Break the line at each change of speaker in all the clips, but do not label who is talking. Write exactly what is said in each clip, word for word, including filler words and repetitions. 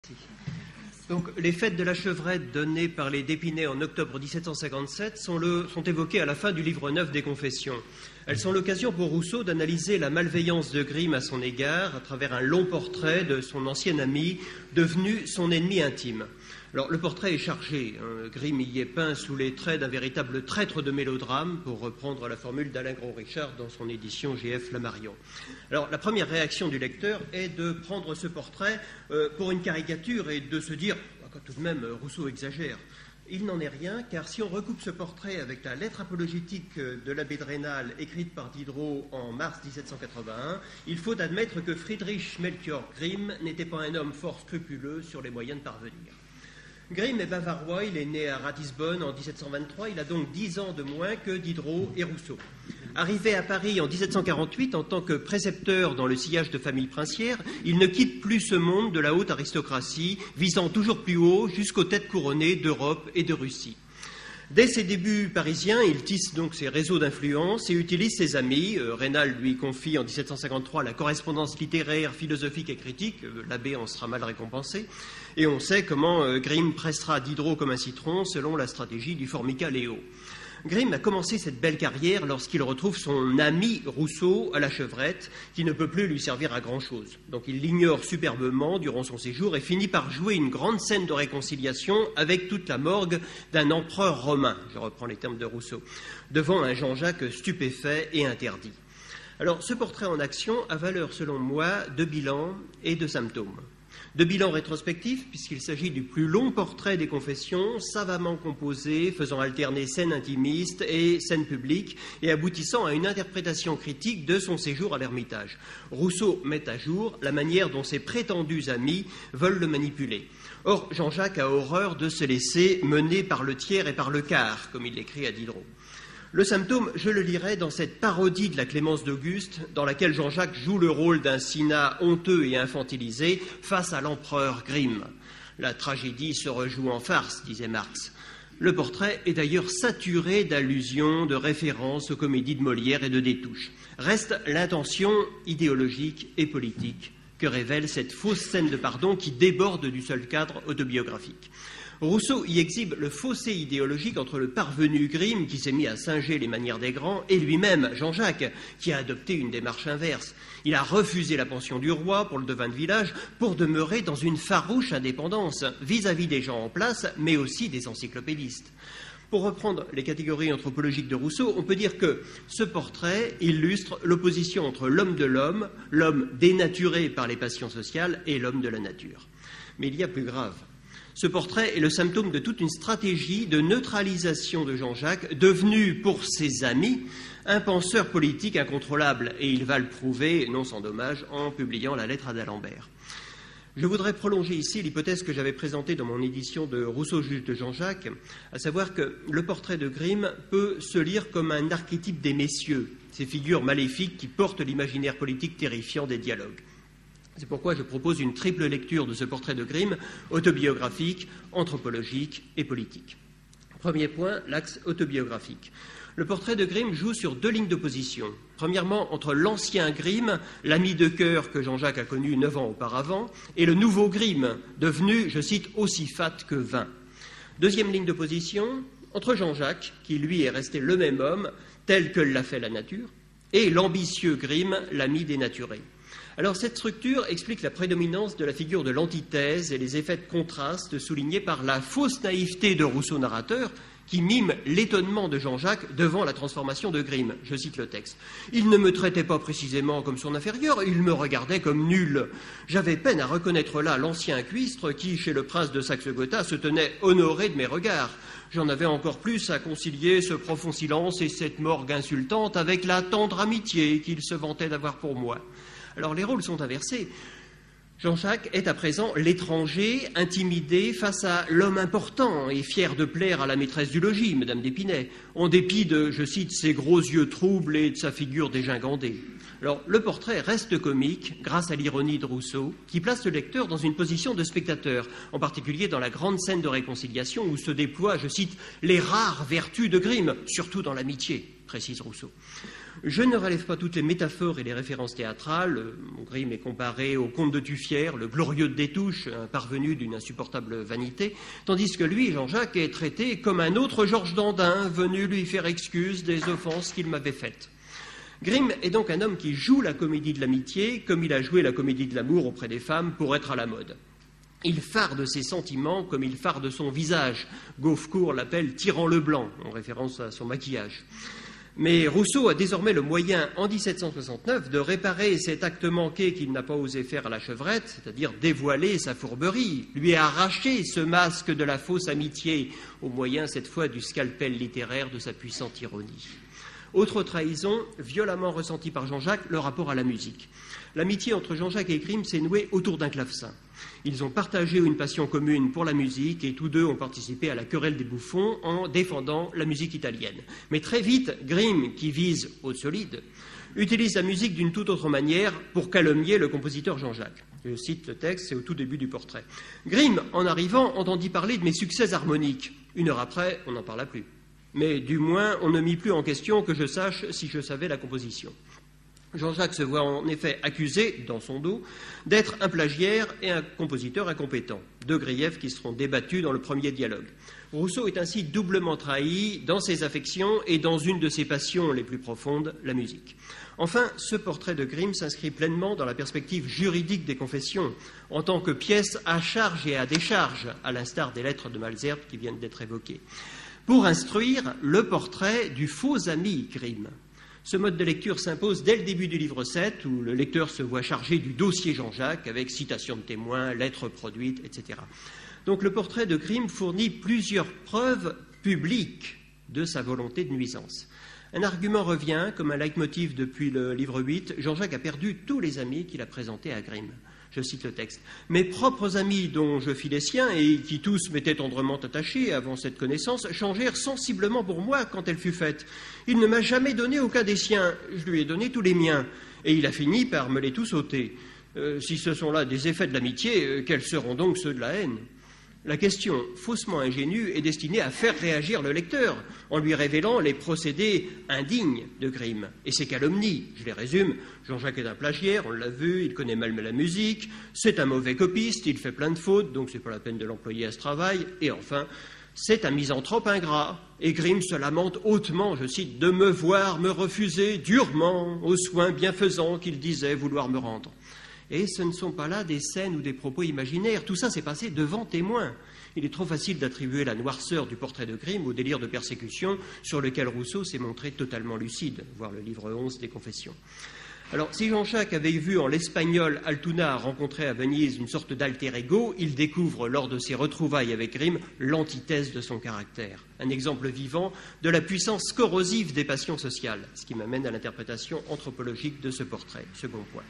Donc, les fêtes de la chevrette données par les d'Épinay en octobre mille sept cent cinquante-sept sont, le, sont évoquées à la fin du livre neuf des Confessions. Elles sont l'occasion pour Rousseau d'analyser la malveillance de Grimm à son égard à travers un long portrait de son ancien ami, devenu son ennemi intime. Alors, le portrait est chargé. Hein. Grimm y est peint sous les traits d'un véritable traître de mélodrame, pour reprendre la formule d'Alain Gros-Richard dans son édition G F Flammarion. Alors, la première réaction du lecteur est de prendre ce portrait euh, pour une caricature et de se dire oh, tout de même, Rousseau exagère. Il n'en est rien, car si on recoupe ce portrait avec la lettre apologétique de l'abbé de Rênal, écrite par Diderot en mars mille sept cent quatre-vingt-un, il faut admettre que Friedrich Melchior Grimm n'était pas un homme fort scrupuleux sur les moyens de parvenir. Grimm est bavarois, il est né à Ratisbonne en mille sept cent vingt-trois, il a donc dix ans de moins que Diderot et Rousseau. Arrivé à Paris en mille sept cent quarante-huit en tant que précepteur dans le sillage de famille princière, il ne quitte plus ce monde de la haute aristocratie, visant toujours plus haut jusqu'aux têtes couronnées d'Europe et de Russie. Dès ses débuts parisiens, il tisse donc ses réseaux d'influence et utilise ses amis. Euh, Rênal lui confie en mille sept cent cinquante-trois la correspondance littéraire, philosophique et critique. Euh, L'abbé en sera mal récompensé. Et on sait comment euh, Grimm pressera Diderot comme un citron selon la stratégie du Formica Léo. Grimm a commencé cette belle carrière lorsqu'il retrouve son ami Rousseau à la chevrette, qui ne peut plus lui servir à grand-chose. Donc il l'ignore superbement durant son séjour et finit par jouer une grande scène de réconciliation avec toute la morgue d'un empereur romain, je reprends les termes de Rousseau, devant un Jean-Jacques stupéfait et interdit. Alors ce portrait en action a valeur, selon moi, de bilan et de symptômes. De bilan rétrospectif, puisqu'il s'agit du plus long portrait des Confessions, savamment composé, faisant alterner scène intimiste et scène publique, et aboutissant à une interprétation critique de son séjour à l'Ermitage. Rousseau met à jour la manière dont ses prétendus amis veulent le manipuler. Or, Jean-Jacques a horreur de se laisser mener par le tiers et par le quart, comme il l'écrit à Diderot. Le symptôme, je le lirai dans cette parodie de la Clémence d'Auguste, dans laquelle Jean-Jacques joue le rôle d'un Cinna honteux et infantilisé face à l'empereur Grimm. La tragédie se rejoue en farce, disait Marx. Le portrait est d'ailleurs saturé d'allusions, de références aux comédies de Molière et de Destouches. Reste l'intention idéologique et politique que révèle cette fausse scène de pardon qui déborde du seul cadre autobiographique. Rousseau y exhibe le fossé idéologique entre le parvenu Grimm, qui s'est mis à singer les manières des grands, et lui-même, Jean-Jacques, qui a adopté une démarche inverse. Il a refusé la pension du roi pour le devin de village pour demeurer dans une farouche indépendance vis-à-vis des gens en place, mais aussi des encyclopédistes. Pour reprendre les catégories anthropologiques de Rousseau, on peut dire que ce portrait illustre l'opposition entre l'homme de l'homme, l'homme dénaturé par les passions sociales, et l'homme de la nature. Mais il y a plus grave. Ce portrait est le symptôme de toute une stratégie de neutralisation de Jean-Jacques, devenu pour ses amis un penseur politique incontrôlable, et il va le prouver, non sans dommage, en publiant la lettre à d'Alembert. Je voudrais prolonger ici l'hypothèse que j'avais présentée dans mon édition de Rousseau juge de Jean-Jacques, à savoir que le portrait de Grimm peut se lire comme un archétype des messieurs, ces figures maléfiques qui portent l'imaginaire politique terrifiant des dialogues. C'est pourquoi je propose une triple lecture de ce portrait de Grimm, autobiographique, anthropologique et politique. Premier point, l'axe autobiographique. Le portrait de Grimm joue sur deux lignes d'opposition. Premièrement, entre l'ancien Grimm, l'ami de cœur que Jean-Jacques a connu neuf ans auparavant, et le nouveau Grimm, devenu, je cite, aussi fat que vain. Deuxième ligne d'opposition, entre Jean-Jacques, qui lui est resté le même homme, tel que l'a fait la nature, et l'ambitieux Grimm, l'ami dénaturé. Alors, cette structure explique la prédominance de la figure de l'antithèse et les effets de contraste soulignés par la fausse naïveté de Rousseau narrateur qui mime l'étonnement de Jean-Jacques devant la transformation de Grimm. Je cite le texte. « Il ne me traitait pas précisément comme son inférieur, il me regardait comme nul. J'avais peine à reconnaître là l'ancien cuistre qui, chez le prince de Saxe-Gotha, se tenait honoré de mes regards. J'en avais encore plus à concilier ce profond silence et cette morgue insultante avec la tendre amitié qu'il se vantait d'avoir pour moi. » Alors les rôles sont inversés. Jean-Jacques est à présent l'étranger, intimidé face à l'homme important et fier de plaire à la maîtresse du logis, Madame d'Épinay, en dépit de, je cite, ses gros yeux troubles et de sa figure dégingandée. Alors le portrait reste comique grâce à l'ironie de Rousseau, qui place le lecteur dans une position de spectateur, en particulier dans la grande scène de réconciliation où se déploient, je cite, les rares vertus de Grimm, surtout dans l'amitié, précise Rousseau. Je ne relève pas toutes les métaphores et les références théâtrales. Grimm est comparé au comte de Tuffière, le glorieux de Détouche, un parvenu d'une insupportable vanité, tandis que lui, Jean-Jacques, est traité comme un autre Georges Dandin, venu lui faire excuse des offenses qu'il m'avait faites. Grimm est donc un homme qui joue la comédie de l'amitié comme il a joué la comédie de l'amour auprès des femmes pour être à la mode. Il farde ses sentiments comme il farde son visage. Gauffecourt l'appelle « tirant le blanc », en référence à son maquillage. Mais Rousseau a désormais le moyen, en mille sept cent soixante-neuf, de réparer cet acte manqué qu'il n'a pas osé faire à la Chevrette, c'est-à-dire dévoiler sa fourberie, lui arracher ce masque de la fausse amitié, au moyen, cette fois, du scalpel littéraire de sa puissante ironie. Autre trahison, violemment ressentie par Jean-Jacques, le rapport à la musique. L'amitié entre Jean-Jacques et Grimm s'est nouée autour d'un clavecin. Ils ont partagé une passion commune pour la musique et tous deux ont participé à la querelle des bouffons en défendant la musique italienne. Mais très vite, Grimm, qui vise au solide, utilise la musique d'une toute autre manière pour calomnier le compositeur Jean-Jacques. Je cite le texte, c'est au tout début du portrait. Grimm, en arrivant, entendit parler de mes succès harmoniques. Une heure après, on n'en parla plus. Mais du moins, on ne mit plus en question que je sache si je savais la composition. Jean-Jacques se voit en effet accusé, dans son dos, d'être un plagiaire et un compositeur incompétent, deux griefs qui seront débattus dans le premier dialogue. Rousseau est ainsi doublement trahi dans ses affections et dans une de ses passions les plus profondes, la musique. Enfin, ce portrait de Grimm s'inscrit pleinement dans la perspective juridique des confessions, en tant que pièce à charge et à décharge, à l'instar des lettres de Malesherbes qui viennent d'être évoquées. Pour instruire le portrait du faux ami Grimm. Ce mode de lecture s'impose dès le début du livre sept, où le lecteur se voit chargé du dossier Jean-Jacques, avec citation de témoins, lettres produites, et cetera. Donc le portrait de Grimm fournit plusieurs preuves publiques de sa volonté de nuisance. Un argument revient, comme un leitmotiv depuis le livre huit, Jean-Jacques a perdu tous les amis qu'il a présentés à Grimm. Je cite le texte. « Mes propres amis, dont je fis les siens, et qui tous m'étaient tendrement attachés avant cette connaissance, changèrent sensiblement pour moi quand elle fut faite. Il ne m'a jamais donné aucun des siens, je lui ai donné tous les miens, et il a fini par me les tous ôter. Euh, si ce sont là des effets de l'amitié, euh, quels seront donc ceux de la haine ? La question, faussement ingénue, est destinée à faire réagir le lecteur, en lui révélant les procédés indignes de Grimm et ses calomnies. Je les résume. Jean-Jacques est un plagiaire, on l'a vu, il connaît mal la musique, c'est un mauvais copiste, il fait plein de fautes, donc c'est pas la peine de l'employer à ce travail. Et enfin, c'est un misanthrope ingrat. Et Grimm se lamente hautement, je cite, de me voir me refuser durement aux soins bienfaisants qu'il disait vouloir me rendre. Et ce ne sont pas là des scènes ou des propos imaginaires. Tout ça s'est passé devant témoins. Il est trop facile d'attribuer la noirceur du portrait de Grimm au délire de persécution sur lequel Rousseau s'est montré totalement lucide, voir le livre onze des Confessions. Alors, si Jean-Jacques avait vu en l'espagnol Altuna rencontrer à Venise une sorte d'alter ego, il découvre lors de ses retrouvailles avec Grimm l'antithèse de son caractère. Un exemple vivant de la puissance corrosive des passions sociales, ce qui m'amène à l'interprétation anthropologique de ce portrait. Second point.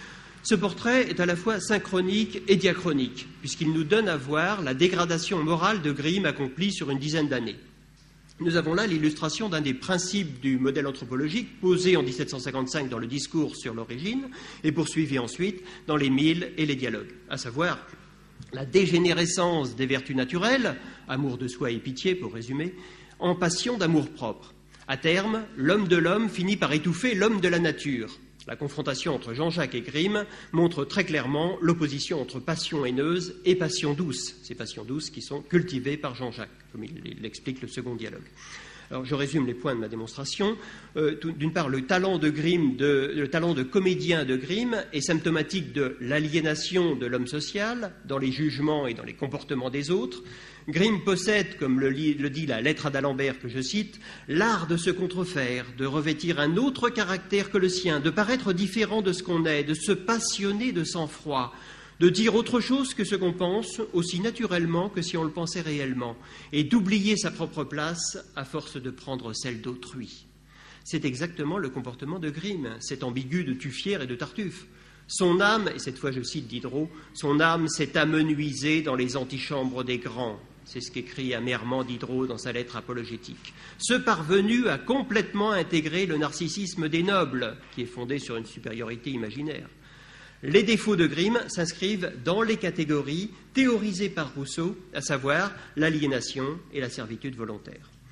Ce portrait est à la fois synchronique et diachronique, puisqu'il nous donne à voir la dégradation morale de Grimm accomplie sur une dizaine d'années. Nous avons là l'illustration d'un des principes du modèle anthropologique posé en mille sept cent cinquante-cinq dans le discours sur l'origine et poursuivi ensuite dans les Mille et les dialogues, à savoir la dégénérescence des vertus naturelles, amour de soi et pitié pour résumer, en passion d'amour-propre. À terme, l'homme de l'homme finit par étouffer l'homme de la nature. La confrontation entre Jean-Jacques et Grimm montre très clairement l'opposition entre passion haineuse et passion douce, ces passions douces qui sont cultivées par Jean-Jacques, comme il l'explique le second dialogue. Alors, je résume les points de ma démonstration. Euh, D'une part, le talent de Grimm, de, le talent de comédien de Grimm est symptomatique de l'aliénation de l'homme social dans les jugements et dans les comportements des autres. Grimm possède, comme le, le dit la lettre à d'Alembert que je cite, l'art de se contrefaire, de revêtir un autre caractère que le sien, de paraître différent de ce qu'on est, de se passionner de sang-froid, de dire autre chose que ce qu'on pense, aussi naturellement que si on le pensait réellement, et d'oublier sa propre place à force de prendre celle d'autrui. C'est exactement le comportement de Grimm, cet ambigu de Tuffière et de Tartuffe. Son âme, et cette fois je cite Diderot, son âme s'est amenuisée dans les antichambres des grands. C'est ce qu'écrit amèrement Diderot dans sa lettre apologétique. Ce parvenu a complètement intégré le narcissisme des nobles, qui est fondé sur une supériorité imaginaire. Les défauts de Grimm s'inscrivent dans les catégories théorisées par Rousseau, à savoir l'aliénation et la servitude volontaire.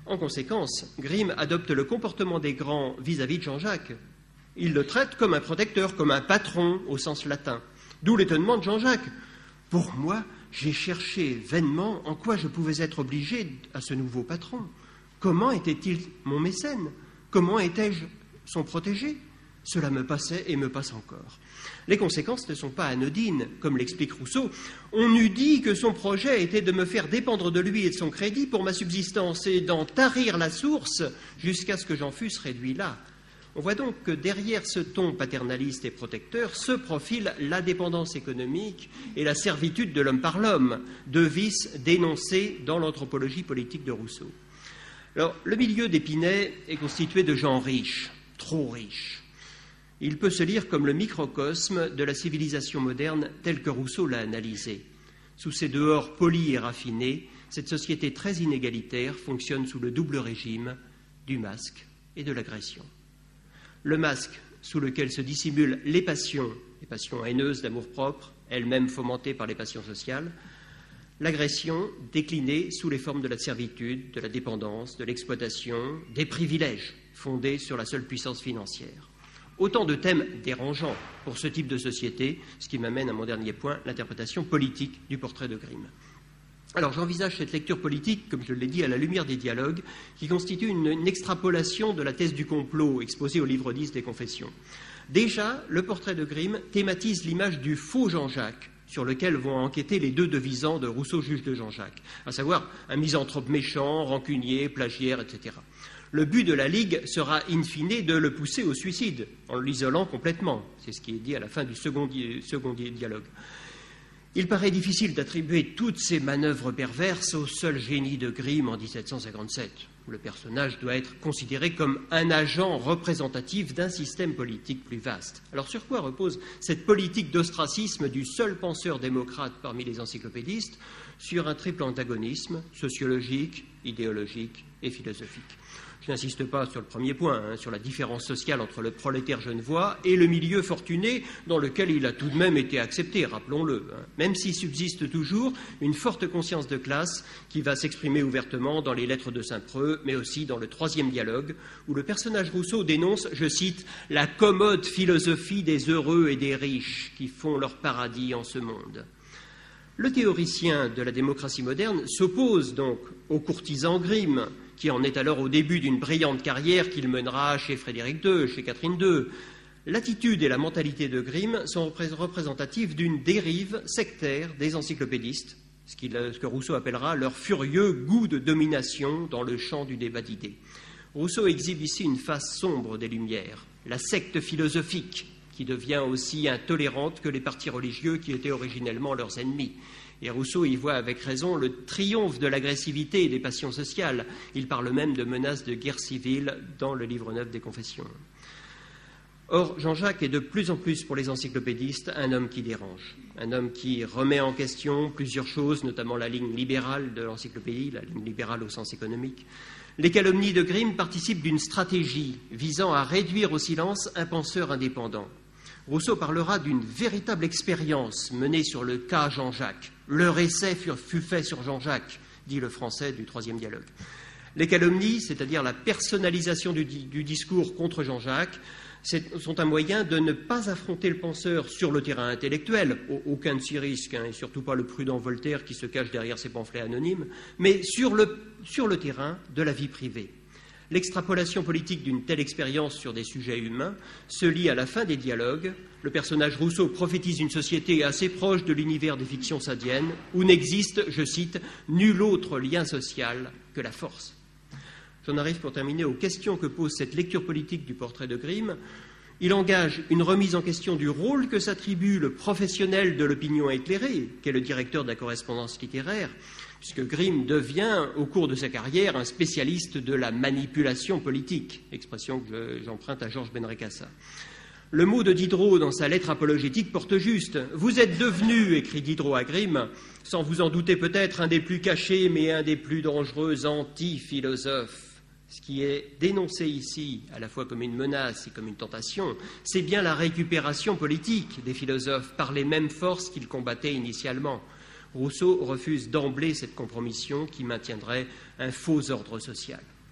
En conséquence, Grimm adopte le comportement des grands vis-à-vis de Jean-Jacques. Il le traite comme un protecteur, comme un patron au sens latin. D'où l'étonnement de Jean-Jacques. Pour moi, j'ai cherché vainement en quoi je pouvais être obligé à ce nouveau patron. Comment était-il mon mécène? Comment étais-je son protégé? Cela me passait et me passe encore. Les conséquences ne sont pas anodines, comme l'explique Rousseau. On eût dit que son projet était de me faire dépendre de lui et de son crédit pour ma subsistance et d'en tarir la source jusqu'à ce que j'en fusse réduit là. On voit donc que derrière ce ton paternaliste et protecteur se profile la dépendance économique et la servitude de l'homme par l'homme, deux vices dénoncés dans l'anthropologie politique de Rousseau. Alors, le milieu d'Épinay est constitué de gens riches, trop riches. Il peut se lire comme le microcosme de la civilisation moderne telle que Rousseau l'a analysée. Sous ses dehors polis et raffinés, cette société très inégalitaire fonctionne sous le double régime du masque et de l'agression. Le masque sous lequel se dissimulent les passions, les passions haineuses d'amour-propre, elles-mêmes fomentées par les passions sociales, l'agression déclinée sous les formes de la servitude, de la dépendance, de l'exploitation, des privilèges fondés sur la seule puissance financière. Autant de thèmes dérangeants pour ce type de société, ce qui m'amène à mon dernier point, l'interprétation politique du portrait de Grimm. Alors j'envisage cette lecture politique, comme je l'ai dit, à la lumière des dialogues, qui constitue une, une extrapolation de la thèse du complot exposée au livre dix des Confessions. Déjà, le portrait de Grimm thématise l'image du faux Jean-Jacques, sur lequel vont enquêter les deux devisants de Rousseau, juge de Jean-Jacques, à savoir un misanthrope méchant, rancunier, plagiaire, et cetera. Le but de la Ligue sera in fine de le pousser au suicide, en l'isolant complètement. C'est ce qui est dit à la fin du second, di- second di- dialogue. Il paraît difficile d'attribuer toutes ces manœuvres perverses au seul génie de Grimm en dix-sept cent cinquante-sept, où le personnage doit être considéré comme un agent représentatif d'un système politique plus vaste. Alors sur quoi repose cette politique d'ostracisme du seul penseur démocrate parmi les encyclopédistes? Sur un triple antagonisme sociologique, idéologique et philosophique. Je n'insiste pas sur le premier point, hein, sur la différence sociale entre le prolétaire genevois et le milieu fortuné dans lequel il a tout de même été accepté, rappelons-le, hein, même s'il subsiste toujours une forte conscience de classe qui va s'exprimer ouvertement dans les lettres de Saint-Preux, mais aussi dans le troisième dialogue, où le personnage Rousseau dénonce, je cite, « la commode philosophie des heureux et des riches qui font leur paradis en ce monde ». Le théoricien de la démocratie moderne s'oppose donc au courtisan Grimm, qui en est alors au début d'une brillante carrière qu'il mènera chez Frédéric deux, chez Catherine deux. L'attitude et la mentalité de Grimm sont représentatives d'une dérive sectaire des encyclopédistes, ce, qu'il, ce que Rousseau appellera leur furieux goût de domination dans le champ du débat d'idées. Rousseau exhibe ici une face sombre des Lumières, la secte philosophique, qui devient aussi intolérante que les partis religieux qui étaient originellement leurs ennemis. Et Rousseau y voit avec raison le triomphe de l'agressivité et des passions sociales. Il parle même de menaces de guerre civile dans le livre neuf des Confessions. Or, Jean-Jacques est de plus en plus pour les encyclopédistes un homme qui dérange, un homme qui remet en question plusieurs choses, notamment la ligne libérale de l'encyclopédie, la ligne libérale au sens économique. Les calomnies de Grimm participent d'une stratégie visant à réduire au silence un penseur indépendant. Rousseau parlera d'une véritable expérience menée sur le cas Jean-Jacques. Leur essai fut fait sur Jean-Jacques, dit le français du troisième dialogue. Les calomnies, c'est-à-dire la personnalisation du, du discours contre Jean-Jacques, sont un moyen de ne pas affronter le penseur sur le terrain intellectuel, aucun ne s'y risque, hein, et surtout pas le prudent Voltaire qui se cache derrière ses pamphlets anonymes, mais sur le, sur le terrain de la vie privée. L'extrapolation politique d'une telle expérience sur des sujets humains se lie à la fin des dialogues. Le personnage Rousseau prophétise une société assez proche de l'univers des fictions sadiennes, où n'existe, je cite, « nul autre lien social que la force ». J'en arrive pour terminer aux questions que pose cette lecture politique du portrait de Grimm. Il engage une remise en question du rôle que s'attribue le professionnel de l'opinion éclairée, qu'est le directeur de la correspondance littéraire, puisque Grimm devient, au cours de sa carrière, un spécialiste de la manipulation politique, expression que j'emprunte à Georges Benrekassa. Le mot de Diderot dans sa lettre apologétique porte juste. « Vous êtes devenu, écrit Diderot à Grimm, sans vous en douter peut-être, un des plus cachés, mais un des plus dangereux anti-philosophes. » Ce qui est dénoncé ici, à la fois comme une menace et comme une tentation, c'est bien la récupération politique des philosophes par les mêmes forces qu'ils combattaient initialement. Rousseau refuse d'emblée cette compromission qui maintiendrait un faux ordre social.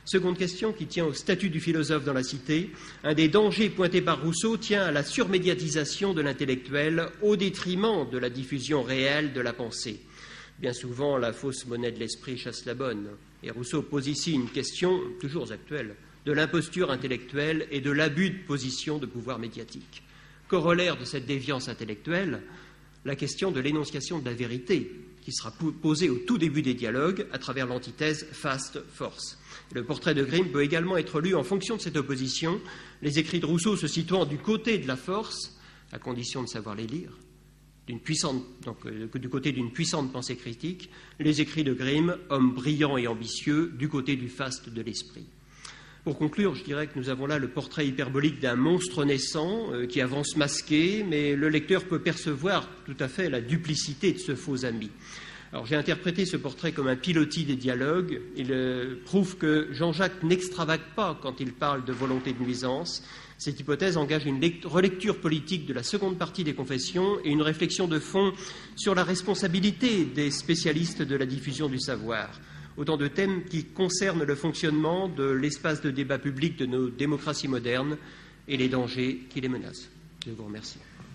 Seconde question qui tient au statut du philosophe dans la cité. Un des dangers pointés par Rousseau tient à la surmédiatisation de l'intellectuel au détriment de la diffusion réelle de la pensée. Bien souvent, la fausse monnaie de l'esprit chasse la bonne. Et Rousseau pose ici une question, toujours actuelle, de l'imposture intellectuelle et de l'abus de position de pouvoir médiatique. Corollaire de cette déviance intellectuelle, la question de l'énonciation de la vérité, qui sera posée au tout début des dialogues à travers l'antithèse faste-force. Le portrait de Grimm peut également être lu en fonction de cette opposition, les écrits de Rousseau se situant du côté de la force, à condition de savoir les lire, d'une puissante, donc, euh, du côté d'une puissante pensée critique, les écrits de Grimm, homme brillant et ambitieux, du côté du faste de l'esprit. Pour conclure, je dirais que nous avons là le portrait hyperbolique d'un monstre naissant euh, qui avance masqué, mais le lecteur peut percevoir tout à fait la duplicité de ce faux ami. Alors, j'ai interprété ce portrait comme un pilotis des dialogues. Il euh, prouve que Jean-Jacques n'extravague pas quand il parle de volonté de nuisance. Cette hypothèse engage une relecture politique de la seconde partie des Confessions et une réflexion de fond sur la responsabilité des spécialistes de la diffusion du savoir. Autant de thèmes qui concernent le fonctionnement de l'espace de débat public de nos démocraties modernes et les dangers qui les menacent. Je vous remercie.